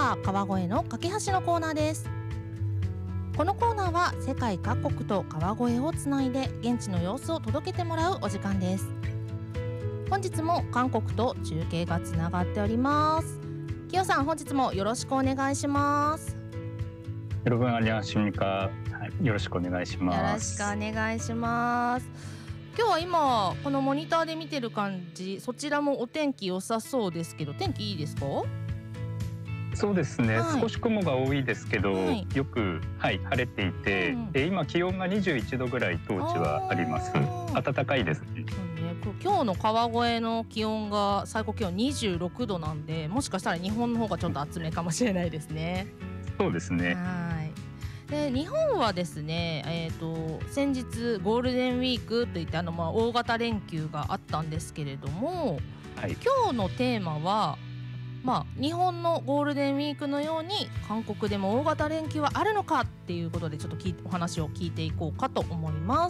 は川越の架け橋のコーナーです。このコーナーは世界各国と川越をつないで現地の様子を届けてもらうお時間です。本日も韓国と中継がつながっております。キヨさん、本日もよろしくお願いします。 여러분 안녕하십니까。よろしくお願いします。 よろしくお願いします。今日は今このモニターで見てる感じ、そちらもお天気良さそうですけど、天気いいですか？ そうですね、 はい少し雲が多いですけど、 はいよく、晴れていて、今気温が21度ぐらい当地はあります。暖かいですね。 今日の川越の気温が最高気温26度なんで、もしかしたら日本の方がちょっと暑めかもしれないですね。 そうですね。 で日本はですね、先日ゴールデンウィークといって大型連休があったんですけれども、今日のテーマは、日本のゴールデンウィークのように韓国でも大型連休はあるのかっていうことで、ちょっとお話を聞いていこうかと思います。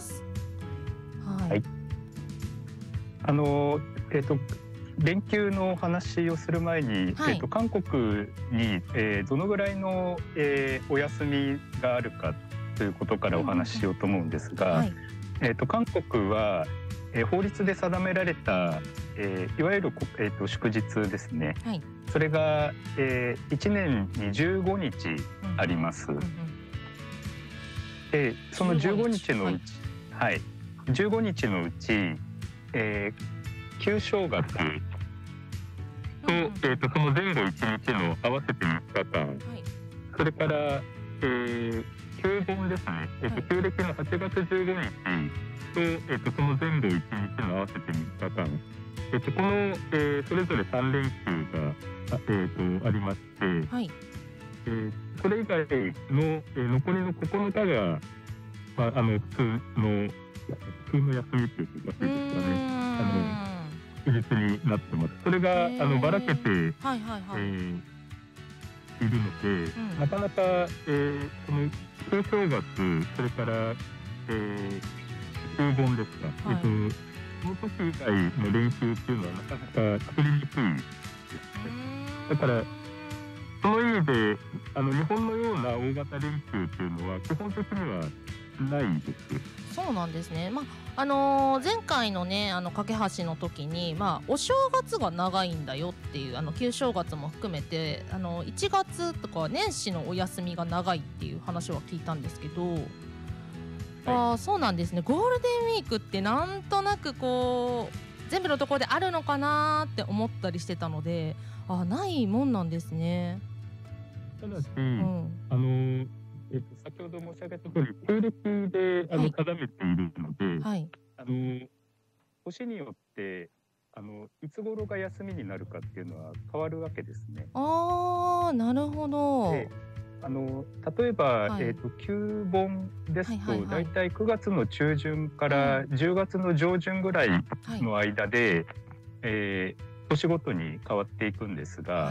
連休のお話をする前に、韓国に、どのぐらいの、お休みがあるかということからお話ししようと思うんですが、韓国は、法律で定められた、いわゆる、祝日ですね、それが、1年に15日あります。その15日のうち、15日のうち、旧正月と、その前後1日の合わせて3日間、それから、旧盆ですね、旧暦の8月15日と、その前後1日の合わせて3日間、この、それぞれ3連休が ありまして、それ以外の、残りの9日が、普通の休みっていうか、ですかね。祝日になってます。それがばらけて、いるので、なかなか、この旧正月、それから、旧盆ですか、その時以外の連休っていうのはなかなか作りにくいですね。だからその意味で日本のような大型連休っていうのは基本的にはないです。 そうなんですね。前回のね架け橋の時に、お正月が長いんだよっていう、旧正月も含めて1月とか年始のお休みが長いっていう話は聞いたんですけど、そうなんですね。ゴールデンウィークってなんとなくこう全部のところであるのかなって思ったりしてたので、ないもんなんですね。 ただし、先ほど申し上げた通り、旧暦で定めているので、年によっていつ頃が休みになるかっていうのは変わるわけですね。 なるほど。 例えば、旧盆ですと、だいたい9月の中旬から10月の上旬ぐらいの間で、年ごとに変わっていくんですが、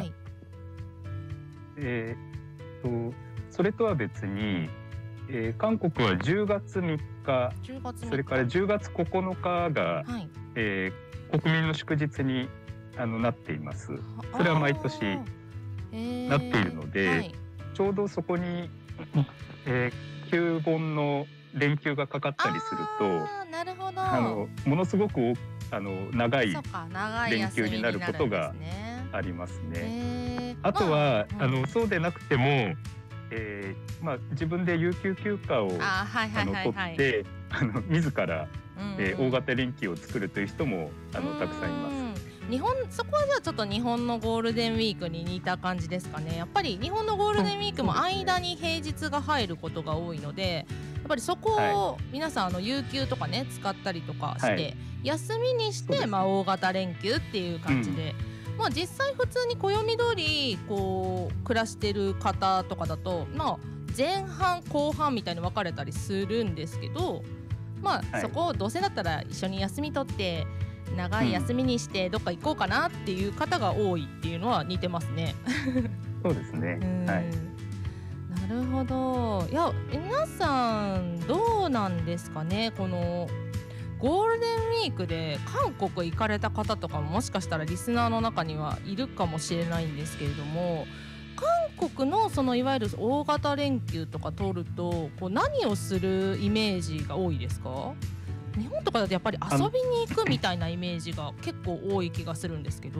それとは別に、韓国は10月3日、それから10月9日が、国民の祝日になっています。それは毎年なっているので、ちょうどそこに、旧盆の連休がかかったりすると、ものすごく長い連休になることがありますね。あとはそうでなくても、自分で有給休暇を取って自ら、大型連休を作るという人もたくさんいます。 そこはじゃあちょっと日本のゴールデンウィークに似た感じですかね。やっぱり日本のゴールデンウィークも間に平日が入ることが多いので、やっぱりそこを皆さん有給とかね使ったりとかして、休みにして、大型連休っていう感じで、実際普通に暦通りこう暮らしてる方とかだと、前半後半みたいに分かれたりするんですけど、そこをどうせだったら一緒に休み取って長い休みにしてどっか行こうかなっていう方が多いっていうのは似てますね。 そうですね。 なるほど。いや、皆さんどうなんですかね。このゴールデンウィークで韓国行かれた方とかももしかしたらリスナーの中にはいるかもしれないんですけれども、 国のそのいわゆる大型連休とか取るとこう何をするイメージが多いですか？日本とかだとやっぱり遊びに行くみたいなイメージが結構多い気がするんですけど、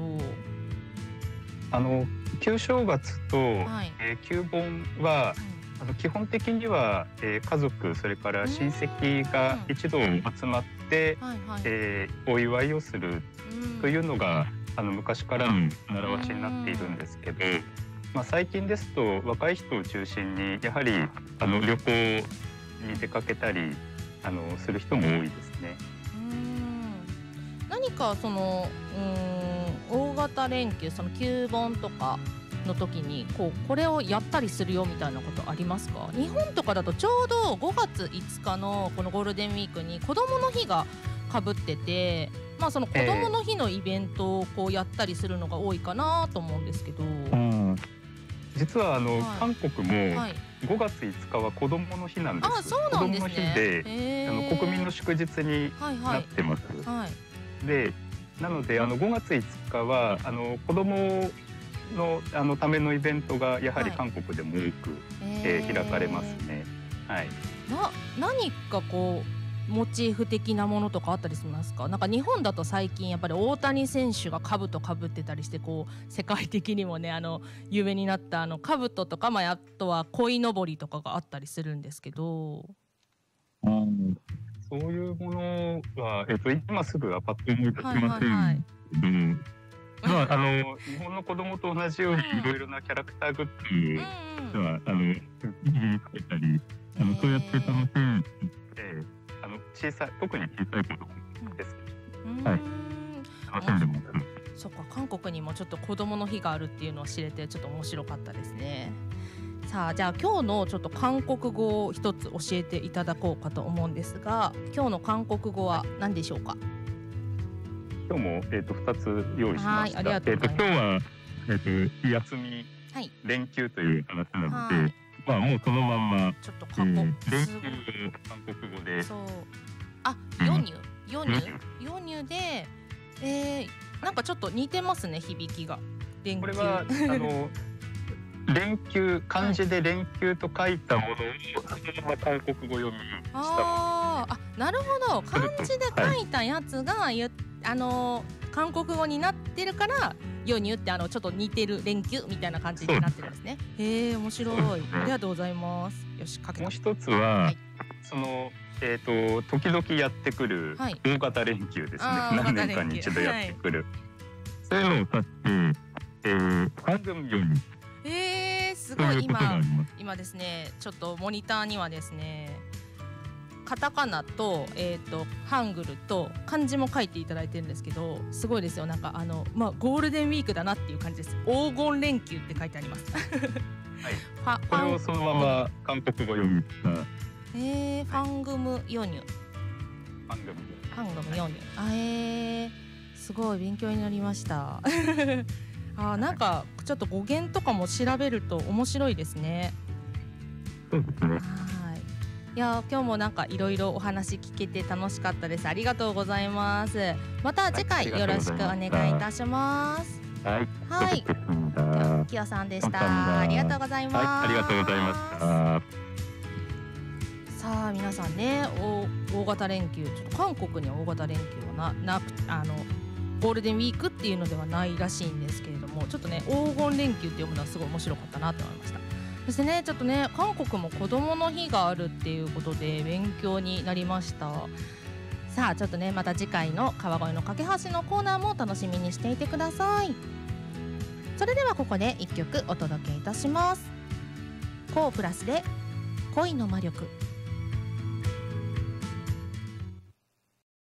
旧正月と、旧盆は、基本的には、家族それから親戚が一度集まって、お祝いをするというのが昔からの習わしになっているんですけど、最近ですと若い人を中心にやはり旅行に出かけたりする人も多いですね。 何かその大型連休、その旧盆とかの時にこれをやったりするよみたいなことありますか？日本とかだとちょうど5月5日のこのゴールデンウィークに子どもの日がかぶってて、その子どもの日のイベントをこうやったりするのが多いかなと思うんですけど、 実は韓国も5月5日は子どもの日なんです。 そうなんですね。 子どもの日で国民の祝日になってます。でなので5月5日は子どものためのイベントがやはり韓国でも多く、開かれますね。 何かこうモチーフ的なものとかあったりしますか？なんか日本だと最近やっぱり大谷選手が兜かぶってたりしてこう世界的にもね有名になった兜とか、あとは鯉のぼりとかがあったりするんですけど、 そういうものは、今すぐはパッと思い出しませんけど、日本の子供と同じようにいろいろなキャラクターグッズは身につけたりそうやって楽しんで特に小さい子供ですけど、楽しんでます。 そっか、韓国にもちょっと子供の日があるっていうのを知れてちょっと面白かったですね。さあ、じゃあ今日のちょっと韓国語を一つ教えていただこうかと思うんですが、今日の韓国語は何でしょうか？ 今日も2つ用意しました。今日は休み、連休という話なので、もうそのまんまちょっと連休を韓国語で、 ヨニュで、なんかちょっと似てますね、響きが。連休。 これは連休、漢字で連休と書いたものをそのまま韓国語読みしたもの。 なるほど。漢字で書いたやつが韓国語になってるからヨニュってちょっと似てる連休みたいな感じになってるんですね。面白い。ありがとうございます。よし、書けた。 もう一つは、その時々やってくる大型連休ですね。何年間に一度やってくる。そういうのを指して방금ヨニ。 すごい。今ですね、ちょっとモニターにはですね、カタカナとハングルと漢字も書いていただいてるんですけど、すごいですよ。なんかゴールデンウィークだなっていう感じです。黄金連休って書いてあります。 これをそのまま韓国語読みした。 ファングムヨニュ。ファングムヨニュ。すごい勉強になりました。なんかちょっと語源とかも調べると面白いですね。 そうですね。 いや、今日もなんかいろいろお話聞けて楽しかったです。ありがとうございます。また次回よろしくお願いいたします。キヨさんでした。ありがとうございます。 ありがとうございました。 さあ皆さんね、大型連休、ちょっと韓国には大型連休はなくゴールデンウィークっていうのではないらしいんですけれども、ちょっとね黄金連休って読むのはすごい面白かったなと思いました。そしてね、ちょっとね、韓国も子どもの日があるっていうことで勉強になりました。さあちょっとね、また次回の川越の架け橋のコーナーも楽しみにしていてください。それではここで1曲お届けいたします。コープラスで恋の魔力。